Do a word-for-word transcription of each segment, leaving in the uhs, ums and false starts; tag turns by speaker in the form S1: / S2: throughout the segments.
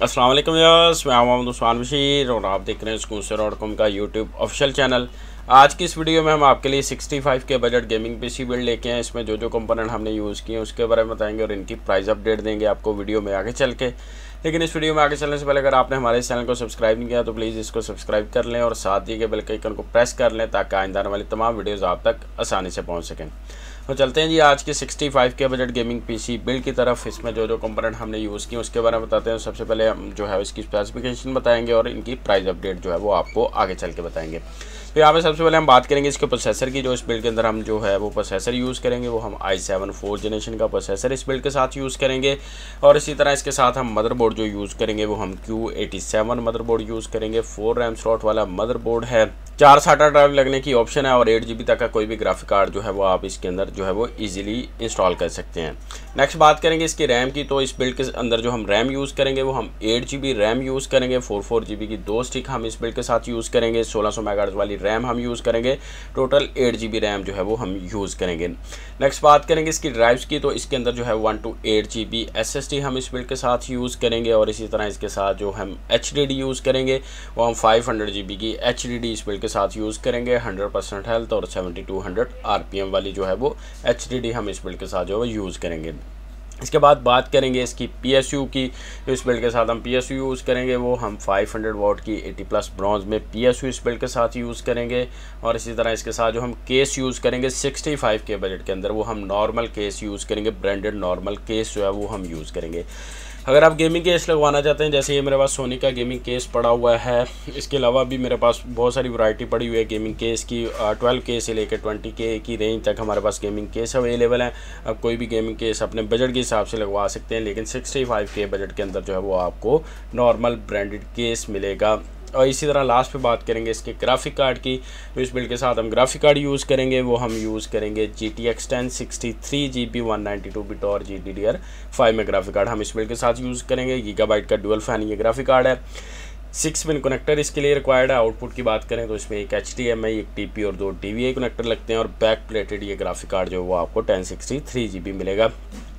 S1: अस्सलाम वालेकुम व्यूअर्स, मैं मोहम्मद उस्मान बशीर और आप देख रहे हैं स्कूसर डॉट कॉम का यूट्यूब ऑफिशियल चैनल। आज की इस वीडियो में हम आपके लिए पैंसठ K budget gaming PC build लेके हैं। इसमें जो जो कंपोनेंट हमने यूज़ किए हैं उसके बारे में बताएंगे और इनकी प्राइस अपडेट देंगे आपको वीडियो में आगे चल के। लेकिन इस वीडियो में आगे चलने से पहले अगर आपने हमारे चैनल को सब्सक्राइब नहीं किया तो प्लीज़ इसको सब्सक्राइब कर लें और साथ दिए गए बेल के आइकन को प्रेस कर लें ताकि आइंदा आने वाली तमाम वीडियोज़ आप तक आसानी से पहुँच सकें। तो चलते हैं जी आज के पैंसठ K budget gaming PC build की तरफ। इसमें जो जो कंपोनेंट हमने यूज़ किए उसके बारे में बताते हैं। सबसे पहले हम जो है इसकी स्पेसिफिकेशन बताएंगे और इनकी प्राइस अपडेट जो है वो आपको आगे चल के बताएंगे। तो यहाँ पे सबसे पहले हम बात करेंगे इसके प्रोसेसर की। जो इस बिल्ड के अंदर हम जो है वो प्रोसेसर यूज़ करेंगे वो हम आई सेवन फोर जनरेशन का प्रोसेसर इस बिल्ड के साथ यूज़ करेंगे। और इसी तरह इसके साथ हम मदरबोर्ड जो यूज़ करेंगे वो हम Q eighty seven motherboard use करेंगे। फोर रैम स्लॉट वाला मदरबोर्ड है, चार साटा ड्राइव लगने की ऑप्शन है और एट जी बी तक का कोई भी ग्राफिक कार्ड जो है वो आप इसके अंदर जो है वो इजीली इंस्टॉल कर सकते हैं। नेक्स्ट बात करेंगे इसकी रैम की। तो इस बिल्ड के अंदर जो हम रैम यूज़ करेंगे वो हम eight G B RAM use करेंगे। फोर फोर जी बी की दो स्टिक हम इस बिल्ड के साथ यूज़ करेंगे। सोलह सौ मेगाहर्ट्ज़ वाली रैम हम यूज़ करेंगे। Total eight G B RAM जो है वो हम यूज़ करेंगे। नेक्स्ट बात करेंगे इसकी ड्राइव्स की। तो इसके अंदर जो है one two eight G B S S D हम इस बिल्ड के साथ यूज़ करेंगे और इसी तरह इसके साथ जो हम एच डी डी यूज़ करेंगे वो हम फाइव हंड्रेड जी बी की एच डी डी इस बिल्ड के साथ यूज़ करेंगे। हंड्रेड परसेंट हेल्थ और seventy two hundred R P M वाली जो है वो एच डी डी हम इस बिल्ड के साथ जो है यूज़ करेंगे। इसके बाद बात करेंगे इसकी पी एस यू की। तो इस बिल्ड के साथ हम पी एस यू यूज़ करेंगे वो हम फाइव हंड्रेड वॉट की एटी प्लस ब्रॉन्ज में पी एस यू इस बिल्ड के साथ यूज़ करेंगे। और इसी तरह इसके साथ जो हम केस यूज़ करेंगे पैंसठ के बजट के अंदर वो हम नॉर्मल केस यूज़ करेंगे। ब्रांडेड नॉर्मल केस जो है वो हम यूज़ करेंगे। अगर आप गेमिंग केस लगवाना चाहते हैं, जैसे ये मेरे पास सोनी का गेमिंग केस पड़ा हुआ है, इसके अलावा भी मेरे पास बहुत सारी वैरायटी पड़ी हुई है गेमिंग केस की। ट्वेल्व के से लेकर ट्वेंटी के की रेंज तक हमारे पास गेमिंग केस अवेलेबल है। अब कोई भी गेमिंग केस अपने बजट के हिसाब से लगवा सकते हैं, लेकिन पैंसठ के बजट के अंदर जो है वो आपको नॉर्मल ब्रांडेड केस मिलेगा। और इसी तरह लास्ट पे बात करेंगे इसके ग्राफिक कार्ड की। तो इस बिल्ड के साथ हम ग्राफिक कार्ड यूज़ करेंगे वो हम यूज़ करेंगे G T X ten sixty three G B one ninety two bit और G D D R five में ग्राफिक कार्ड हम इस बिल्ड के साथ यूज़ करेंगे। गीगाबाइट का डुअल फैन ये ग्राफिक कार्ड है। सिक्स पिन कनेक्टर इसके लिए रिक्वायर्ड है। आउटपुट की बात करें तो इसमें एक एच डी एम आई, एक टी पी और दो टी वी आई कनेक्टर लगते हैं और बैक प्लेटेड ये ग्राफिक कार्ड जो है वो आपको ten sixty three G B मिलेगा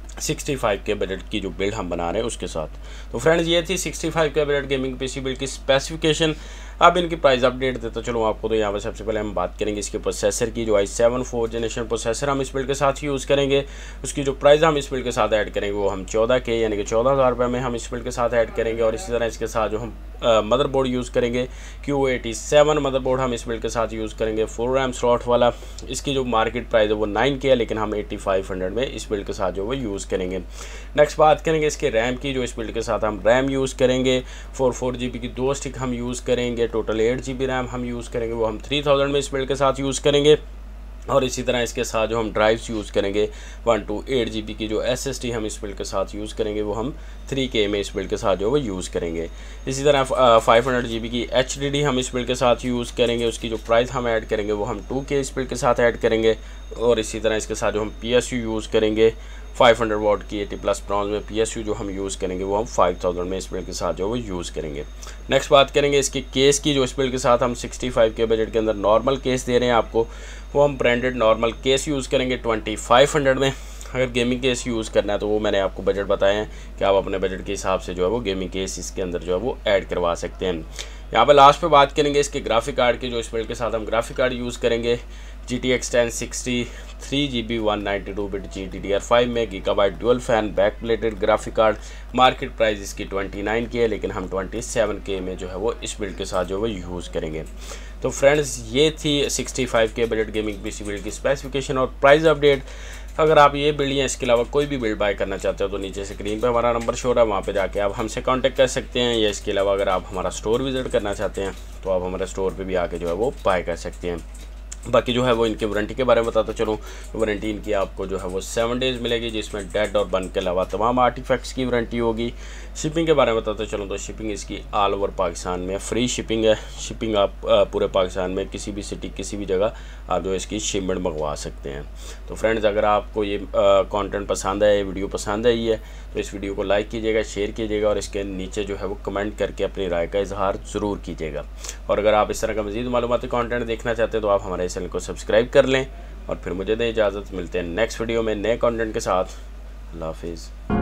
S1: पैंसठ के बजट की जो बिल्ड हम बना रहे हैं उसके साथ। तो फ्रेंड्स ये थी पैंसठ K budget gaming PC build की स्पेसिफिकेशन। अब इनकी प्राइस अपडेट देता चलो आपको। तो यहाँ पर सबसे पहले हम बात करेंगे इसके प्रोसेसर की। जो I seven four generation processor हम इस बिल्ड के साथ यूज़ करेंगे, उसकी जो प्राइस हम इस बिल्ड के साथ ऐड करेंगे वो हम चौदह के यानी कि चौदह हज़ार रुपये में हम इस बिल्ड के साथ ऐड करेंगे। और इसी तरह इसके साथ जो हम मदरबोर्ड यूज़ करेंगे क्यू एटी सेवन मदरबोर्ड हम इस बिल्ड के साथ यूज़ करेंगे। फोर रैम स्लॉट वाला, इसकी जो मार्केट प्राइस है वो नाइन के है, लेकिन हम एट्टी फाइव हंड्रेड में इस बिल्ड के साथ जो वो यूज़ करेंगे। नेक्स्ट बात करेंगे इसके रैम की। जो इस बिल्ड के साथ हम रैम यूज़ करेंगे फोर फोर जी बी की दो स्टिक हम यूज़ करेंगे। Total eight G B RAM हम यूज़ करेंगे वो हम थ्री थाउजेंड में इस बिल्ड के साथ यूज़ करेंगे। और इसी तरह इसके साथ जो हम ड्राइव्स यूज़ करेंगे one two eight G B की जो एस एस डी हम इस बिल्ड के साथ यूज़ करेंगे वो हम थ्री के में इस बिल्ड के साथ जो वो यूज़ करेंगे। इसी तरह फाइव हंड्रेड जी बी की एच डी डी हम इस बिल्ड के साथ यूज़ करेंगे। उसकी जो प्राइस हम ऐड करेंगे वो हम टू के इस बिल्ड के साथ ऐड करेंगे। और इसी तरह इसके साथ जो हम पी एस यू यूज़ करेंगे फाइव हंड्रेड वॉट की एटी प्लस ब्रॉन्ज में पी एस यू जो हम यूज़ करेंगे वो हम फाइव थाउजेंड में इस बिल्ड के साथ जो वो यूज़ करेंगे। नेक्स्ट बात करेंगे इसकी केस की। जो इस बिल्ड के साथ हम पैंसठ के बजट के अंदर नॉर्मल केस दे रहे हैं आपको, वो हम ब्रांडेड नॉर्मल केस यूज़ करेंगे ट्वेंटी फाइव हंड्रेड में। अगर गेमिंग केस यूज़ करना है तो वो मैंने आपको बजट बताए हैं कि आप अपने बजट के हिसाब से जो है वो गेमिंग केस इसके अंदर जो है वो ऐड करवा सकते हैं। यहाँ पर लास्ट पे बात करेंगे इसके ग्राफिक कार्ड की। जो इस बिल्ड के साथ हम ग्राफिक कार्ड यूज़ करेंगे G T X ten sixty three G B one ninety two bit G D D R five में gigabyte dual fan back plated graphic card. Market price इसकी twenty nine की है, लेकिन हम twenty seven के में जो है वो इस बिल्ड के साथ जो है यूज़ करेंगे। तो फ्रेंड्स ये थी पैंसठ K budget gaming PC build की स्पेसिफिकेशन और प्राइस अपडेट। अगर आप ये बिल्ड या इसके अलावा कोई भी बिल्ड बाय करना चाहते हो तो नीचे स्क्रीन पे हमारा नंबर शो है, वहाँ पे जाके आप हमसे कांटेक्ट कर सकते हैं। या इसके अलावा अगर आप हमारा स्टोर विजिट करना चाहते हैं तो आप हमारे स्टोर पे भी आके जो है वो बाय कर सकते हैं। बाकी जो है वो इनके वारंटी के बारे में बताता चलूँ। वारंटी इनकी आपको जो है वो सेवन डेज़ मिलेगी, जिसमें डेड और बर्न के अलावा तमाम आर्टिफैक्ट्स की वारंटी होगी। शिपिंग के बारे में बताता चलूँ तो शिपिंग इसकी ऑल ओवर पाकिस्तान में फ्री शिपिंग है। शिपिंग आप पूरे पाकिस्तान में किसी भी सिटी किसी भी जगह आप जो इसकी शिपमेंट मंगवा सकते हैं। तो फ्रेंड्स अगर आपको ये कंटेंट पसंद है, ये वीडियो पसंद आई है तो इस वीडियो को लाइक कीजिएगा, शेयर कीजिएगा और इसके नीचे जो है वो कमेंट करके अपनी राय का इजहार ज़रूर कीजिएगा। और अगर आप इस तरह का मज़ीद मालूमाती कंटेंट देखना चाहते हैं तो आप हमारे चैनल को सब्सक्राइब कर लें। और फिर मुझे दें इजाज़त, मिलते हैं नेक्स्ट वीडियो में नए कंटेंट के साथ। अल्लाह हाफिज़।